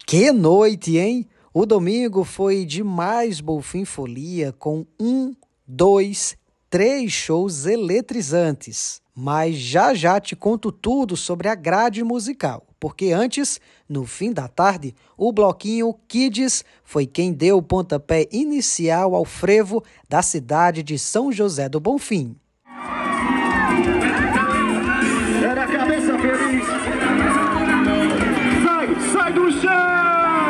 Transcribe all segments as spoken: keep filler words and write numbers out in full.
Que noite, hein? O domingo foi de mais Bonfim Folia com um, dois, três shows eletrizantes. Mas já já te conto tudo sobre a grade musical, porque antes, no fim da tarde, o bloquinho Kids foi quem deu o pontapé inicial ao frevo da cidade de São José do Bonfim. Era a cabeça feliz. Sai, sai do chão!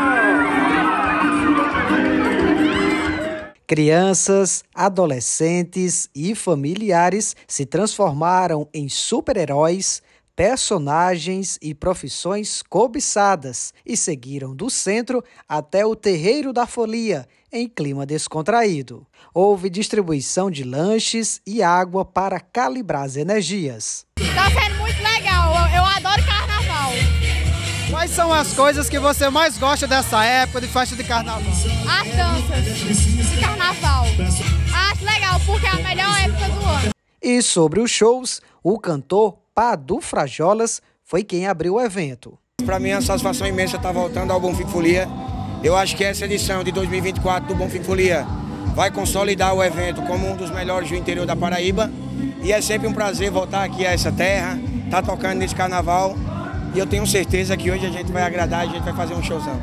Crianças, adolescentes e familiares se transformaram em super-heróis, personagens e profissões cobiçadas e seguiram do centro até o Terreiro da Folia, em clima descontraído. Houve distribuição de lanches e água para calibrar as energias. Está sendo muito legal, eu, eu adoro carnaval. Quais são as coisas que você mais gosta dessa época de festa de carnaval? As danças de carnaval. Acho legal porque é a melhor época do ano. E sobre os shows, o cantor Padu Frajolas foi quem abriu o evento. Para mim é uma satisfação imensa estar voltando ao Bonfim Folia. Eu acho que essa edição de dois mil e vinte e quatro do Bonfim Folia vai consolidar o evento como um dos melhores do interior da Paraíba. E é sempre um prazer voltar aqui a essa terra, estar tocando nesse carnaval. E eu tenho certeza que hoje a gente vai agradar e a gente vai fazer um showzão.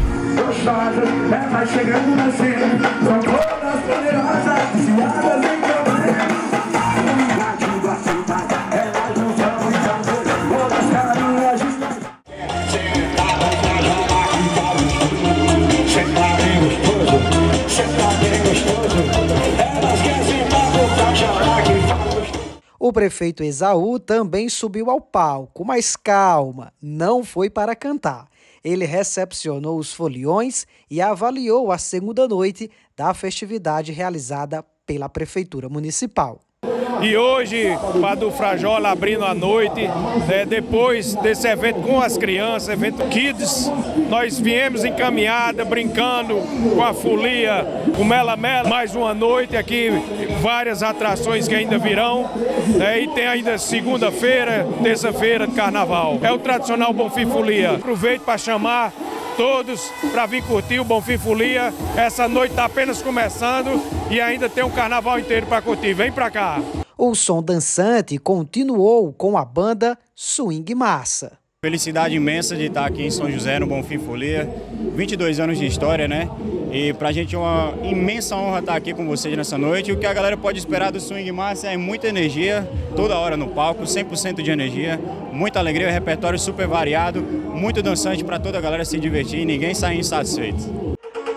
O prefeito Esaú também subiu ao palco, mas calma, não foi para cantar. Ele recepcionou os foliões e avaliou a segunda noite da festividade realizada pela Prefeitura Municipal. E hoje, Padu Frajola abrindo a noite, né, depois desse evento com as crianças, evento Kids, nós viemos em caminhada, brincando com a folia, o Mela Mela, mais uma noite aqui, várias atrações que ainda virão, né, e tem ainda segunda-feira, terça-feira de carnaval. É o tradicional Bonfim Folia. Aproveito para chamar todos para vir curtir o Bonfim Folia. Essa noite está apenas começando e ainda tem um carnaval inteiro para curtir. Vem para cá! O som dançante continuou com a banda Swing Massa. Felicidade imensa de estar aqui em São José, no Bonfim Folia. vinte e dois anos de história, né? E pra gente é uma imensa honra estar aqui com vocês nessa noite. O que a galera pode esperar do Swing Massa é muita energia, toda hora no palco, cem por cento de energia, muita alegria, um repertório super variado, muito dançante para toda a galera se divertir e ninguém sair insatisfeito.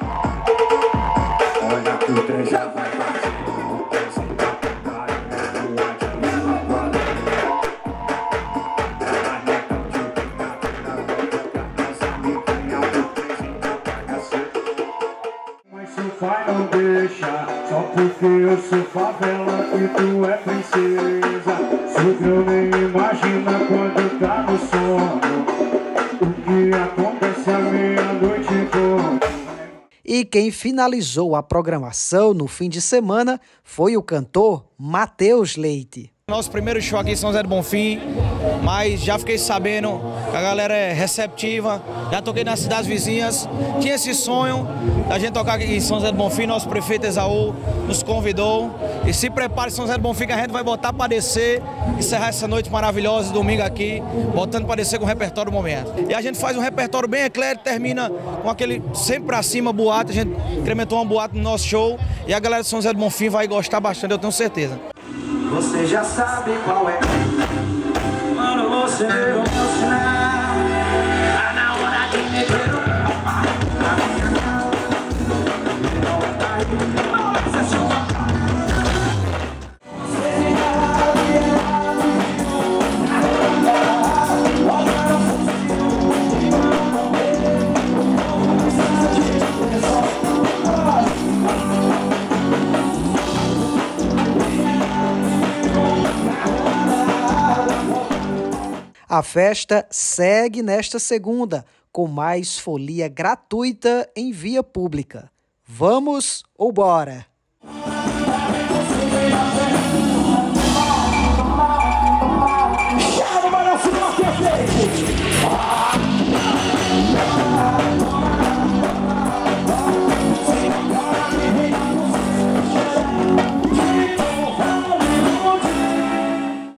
Vai, não deixa, só porque eu sou favela e tu é princesa. Sogro nem imagina quando tá no sono o que acontece à meia-noite toda. E quem finalizou a programação no fim de semana foi o cantor Matheus Leite. Nosso primeiro show aqui em São José do Bonfim, mas já fiquei sabendo que a galera é receptiva, já toquei nas cidades vizinhas, tinha esse sonho da gente tocar aqui em São José do Bonfim, nosso prefeito Esaú nos convidou, e se prepare São José do Bonfim que a gente vai botar para descer, encerrar essa noite maravilhosa, domingo aqui, botando para descer com o repertório do momento. E a gente faz um repertório bem eclético, termina com aquele sempre pra cima boate, a gente incrementou uma boate no nosso show, e a galera de São José do Bonfim vai gostar bastante, eu tenho certeza. Você já sabe qual é. Mano, você deu meu sinal. Tá na hora de meter o A festa segue nesta segunda, com mais folia gratuita em via pública. Vamos ou bora?